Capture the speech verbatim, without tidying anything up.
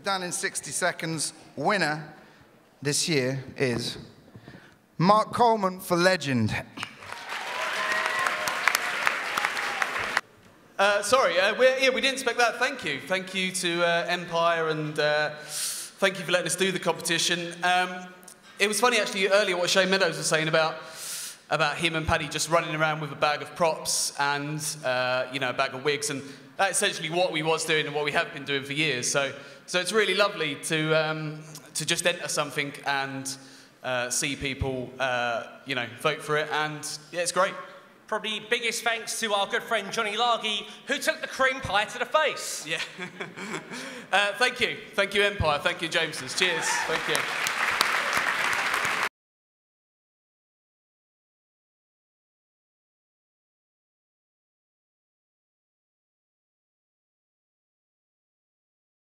Done in sixty seconds winner this year is Mark Coleman for Legend. Uh, sorry, uh, we're, yeah, we didn't expect that. Thank you. Thank you to uh, Empire, and uh, thank you for letting us do the competition. Um, it was funny, actually, earlier what Shane Meadows was saying about, about him and Paddy just running around with a bag of props and uh, you know, a bag of wigs, and that's essentially what we was doing and what we have been doing for years. So, so it's really lovely to, um, to just enter something and uh, see people uh, you know, vote for it, and yeah, it's great. Probably biggest thanks to our good friend Johnny Largy, who took the cream pie to the face. Yeah. uh, thank you. Thank you, Empire. Thank you, Jamesons. Cheers. Thank you.